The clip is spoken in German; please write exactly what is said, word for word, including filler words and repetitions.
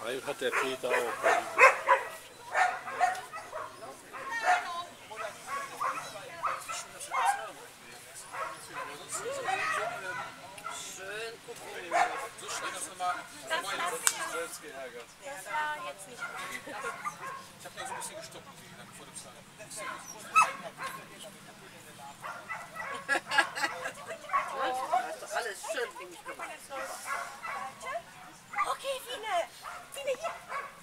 Weil hat der Peter auch. Schön gucken. So schnell, dass wir mal vorhin selbst geärgert. Das war jetzt nicht gut. Ich habe da so ein bisschen gestoppt, muss ich sagen, vor dem Start. Hast du alles schön, finde ich, gemacht. Okay, Fine. Fine, hier.